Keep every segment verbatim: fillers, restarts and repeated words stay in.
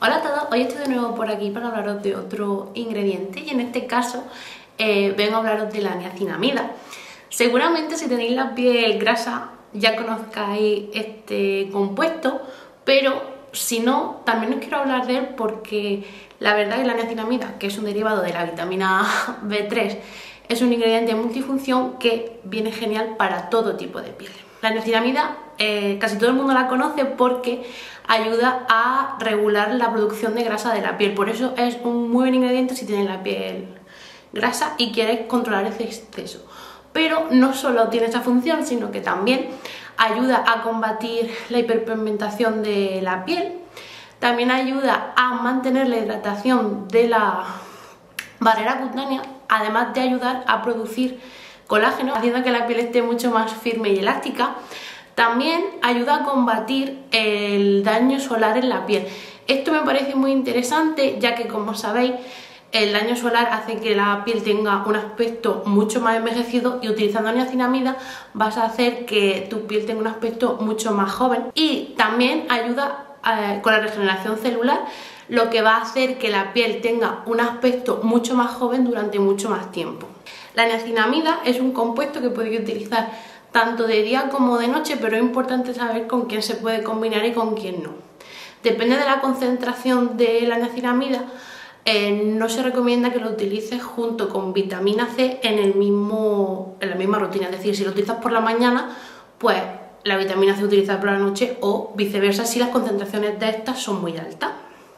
Hola a todos, hoy estoy de nuevo por aquí para hablaros de otro ingrediente y en este caso eh, vengo a hablaros de la niacinamida. Seguramente si tenéis la piel grasa ya conozcáis este compuesto, pero si no, también os quiero hablar de él porque la verdad es que la niacinamida, que es un derivado de la vitamina B tres, es un ingrediente multifunción que viene genial para todo tipo de piel. La niacinamida eh, casi todo el mundo la conoce porque ayuda a regular la producción de grasa de la piel, por eso es un muy buen ingrediente si tienes la piel grasa y quieres controlar ese exceso. Pero no solo tiene esa función, sino que también ayuda a combatir la hiperpigmentación de la piel, también ayuda a mantener la hidratación de la barrera cutánea, además de ayudar a producir colágeno, haciendo que la piel esté mucho más firme y elástica. También ayuda a combatir el daño solar en la piel. Esto me parece muy interesante, ya que, como sabéis, el daño solar hace que la piel tenga un aspecto mucho más envejecido y utilizando niacinamida vas a hacer que tu piel tenga un aspecto mucho más joven. Y también ayuda eh, con la regeneración celular, lo que va a hacer que la piel tenga un aspecto mucho más joven durante mucho más tiempo. La niacinamida es un compuesto que podéis utilizar tanto de día como de noche, pero es importante saber con quién se puede combinar y con quién no. Depende de la concentración de la niacinamida, eh, no se recomienda que lo utilices junto con vitamina C en, el mismo, en la misma rutina. Es decir, si lo utilizas por la mañana, pues la vitamina C utilizada por la noche o viceversa si las concentraciones de estas son muy altas.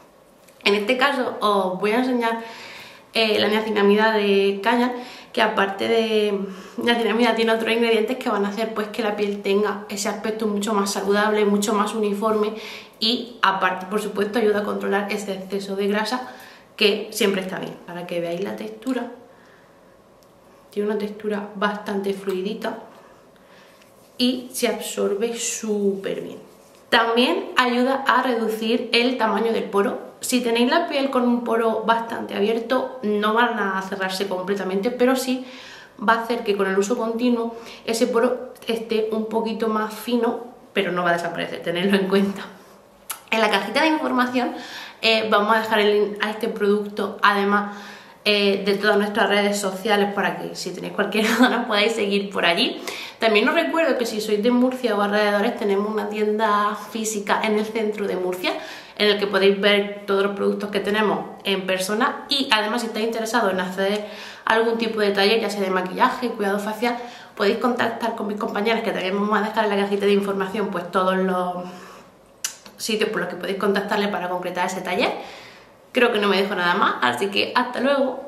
En este caso os voy a enseñar eh, la niacinamida de Callan, que aparte de niacinamida tiene otros ingredientes que van a hacer pues que la piel tenga ese aspecto mucho más saludable, mucho más uniforme y aparte, por supuesto, ayuda a controlar ese exceso de grasa que siempre está bien. Para que veáis la textura, tiene una textura bastante fluidita y se absorbe súper bien. También ayuda a reducir el tamaño del poro. Si tenéis la piel con un poro bastante abierto, no van a cerrarse completamente, pero sí va a hacer que con el uso continuo ese poro esté un poquito más fino, pero no va a desaparecer, tenedlo en cuenta. En la cajita de información eh, vamos a dejar el link a este producto, además eh, de todas nuestras redes sociales, para que si tenéis cualquier duda nos podáis seguir por allí. También os recuerdo que si sois de Murcia o alrededores, tenemos una tienda física en el centro de Murcia, en el que podéis ver todos los productos que tenemos en persona y además si estáis interesados en hacer algún tipo de taller, ya sea de maquillaje, cuidado facial, podéis contactar con mis compañeras, que también vamos a dejar en la cajita de información pues todos los sitios por los que podéis contactarle para concretar ese taller. Creo que no me dejo nada más, así que hasta luego.